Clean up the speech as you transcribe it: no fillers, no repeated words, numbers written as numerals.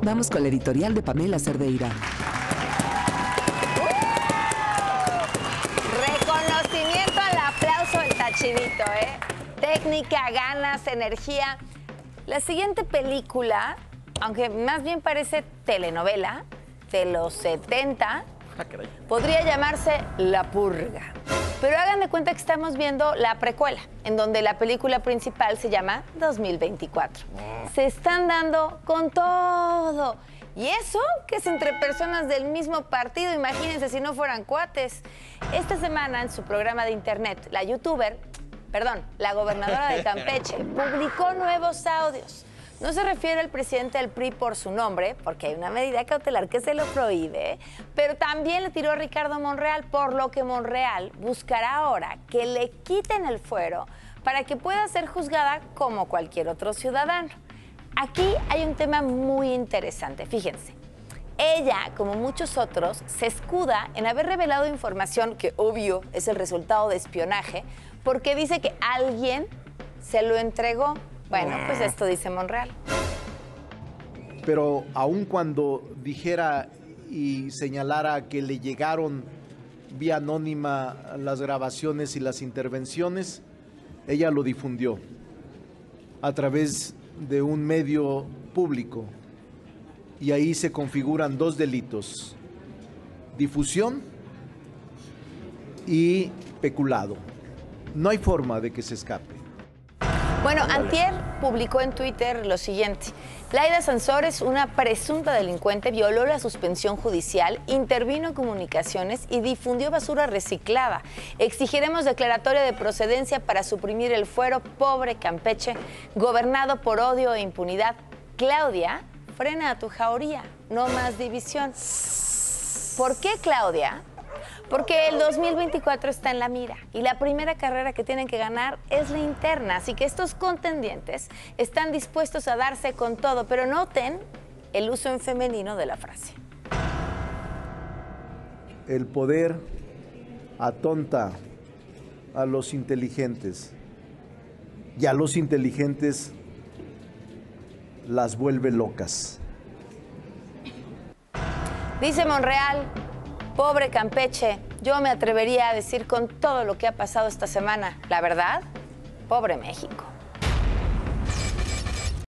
Vamos con la editorial de Pamela Cerdeira. Reconocimiento al aplauso del Tachidito, ¿eh? Técnica, ganas, energía. La siguiente película, aunque más bien parece telenovela de los 70, podría llamarse La Purga. Pero hagan de cuenta que estamos viendo la precuela, en donde la película principal se llama 2024. Se están dando con todo. Y eso que es entre personas del mismo partido, imagínense si no fueran cuates. Esta semana en su programa de internet, la gobernadora de Campeche publicó nuevos audios. No se refiere al presidente del PRI por su nombre, porque hay una medida cautelar que se lo prohíbe, pero también le tiró a Ricardo Monreal, por lo que Monreal buscará ahora que le quiten el fuero para que pueda ser juzgada como cualquier otro ciudadano. Aquí hay un tema muy interesante, fíjense. Ella, como muchos otros, se escuda en haber revelado información que, obvio, es el resultado de espionaje, porque dice que alguien se lo entregó. Bueno, pues esto dice Monreal. Pero aun cuando dijera y señalara que le llegaron vía anónima las grabaciones y las intervenciones, ella lo difundió a través de un medio público. Y ahí se configuran dos delitos: difusión y peculado. No hay forma de que se escape. Bueno, antier publicó en Twitter lo siguiente. Laida Sansores, una presunta delincuente, violó la suspensión judicial, intervino en comunicaciones y difundió basura reciclada. Exigiremos declaratoria de procedencia para suprimir el fuero. Pobre Campeche, gobernado por odio e impunidad. Claudia, frena a tu jauría, no más división. ¿Por qué, Claudia? Porque el 2024 está en la mira y la primera carrera que tienen que ganar es la interna. Así que estos contendientes están dispuestos a darse con todo, pero noten el uso en femenino de la frase. El poder atonta a los inteligentes y a los inteligentes las vuelve locas. Dice Monreal, pobre Campeche, yo me atrevería a decir con todo lo que ha pasado esta semana, la verdad, pobre México.